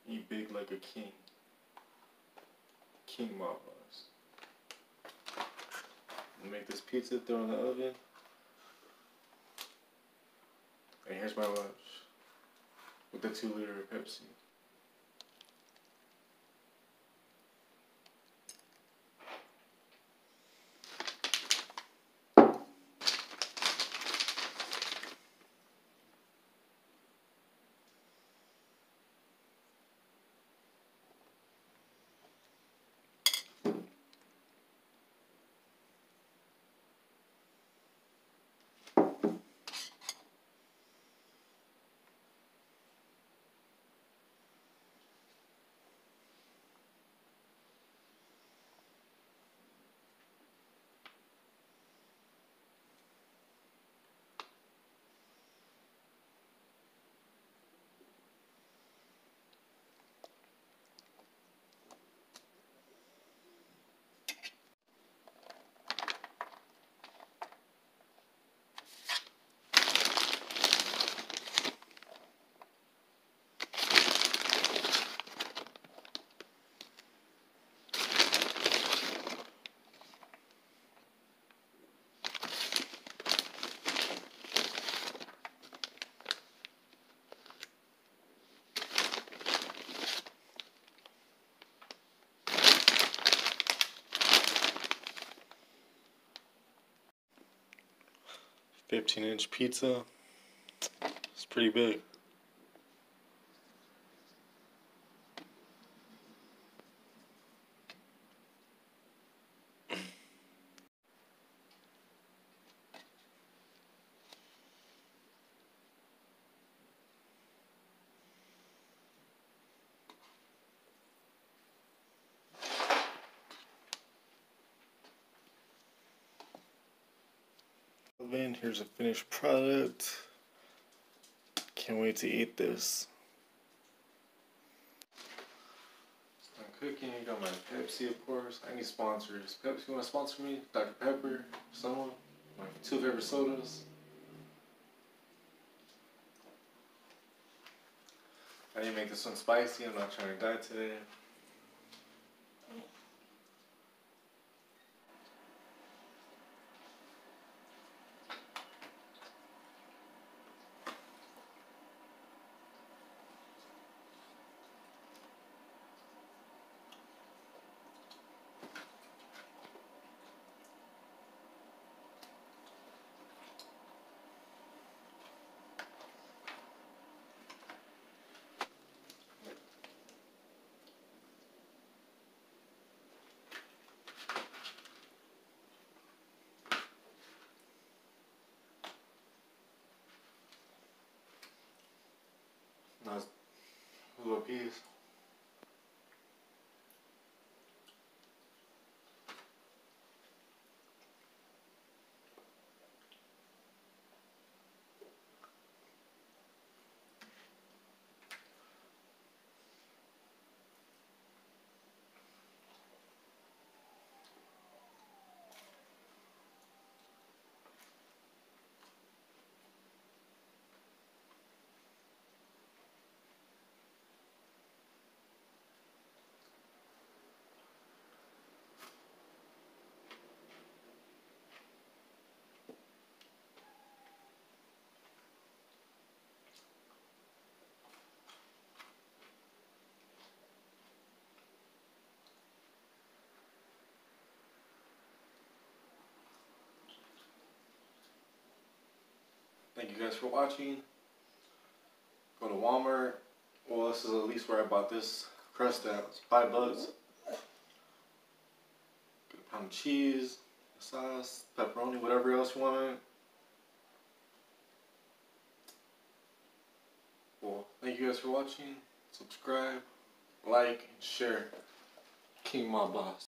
Eat big like a king. King mob boss. Make this pizza, throw in the oven. And here's my lunch with the 2-liter Pepsi. $15-inch pizza. It's pretty big. Here's a finished product. Can't wait to eat this. I'm cooking. Got my Pepsi, of course. I need sponsors. Pepsi, want to sponsor me? Dr. Pepper, someone. My 2 favorite sodas. I need to make this one spicy. I'm not trying to die today. Nice little piece. Thank you guys for watching. Go to Walmart. Well, this is at least where I bought this crust at. It's $5. Get a pound of cheese, sauce, pepperoni, whatever else you want. Well, thank you guys for watching. Subscribe, like, and share. King Mob Boss.